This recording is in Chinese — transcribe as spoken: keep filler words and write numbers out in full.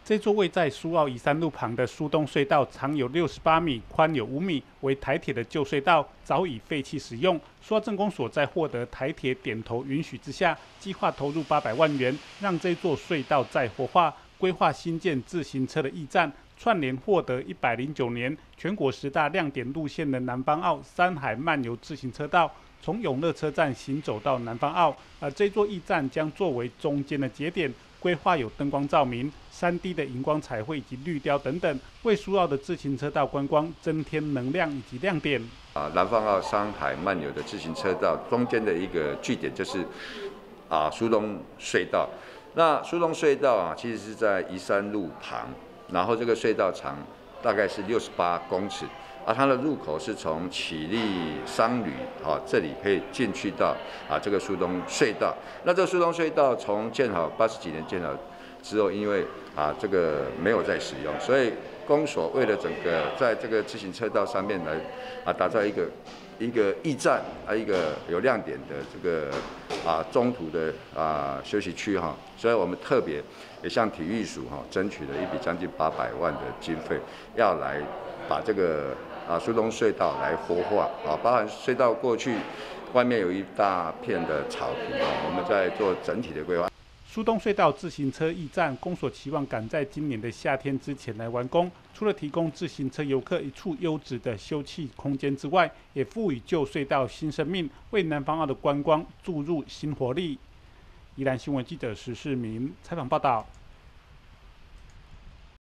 这座位在苏澳宜山路旁的苏东隧道，长有六十八米，宽有五米，为台铁的旧隧道，早已废弃使用。苏澳镇公所在获得台铁点头允许之下，计划投入八百万元，让这座隧道再活化，规划新建自行车的驿站，串联获得一百零九年全国十大亮点路线的南方澳山海漫游自行车道。从永乐车站行走到南方澳，而这座驿站将作为中间的节点，规划有灯光照明、三 D 的荧光彩绘以及绿雕等等，为苏澳的自行车道观光增添能量以及亮点。 啊，南方澳山海漫游的自行车道中间的一个据点就是啊苏东隧道。那苏东隧道啊，其实是在宜山路旁，然后这个隧道长大概是六十八公尺。啊，它的入口是从启利商旅啊这里可以进去到啊这个苏东隧道。那这个苏东隧道从建好八十几年建好之后，因为啊这个没有再使用，所以公所为了整个在这个自行车道上面来啊打造一个一个驿站啊一个有亮点的这个啊中途的啊休息区哈，所以我们特别也向体育署哈争取了一笔将近八百万的经费，要来把这个啊苏东隧道来活化啊，包含隧道过去外面有一大片的草坪啊，我们在做整体的规划。 苏东隧道自行车驿站，公所期望赶在今年的夏天之前来完工。除了提供自行车游客一处优质的休憩空间之外，也赋予旧隧道新生命，为南方澳的观光注入新活力。宜兰新闻记者石世明采访报道。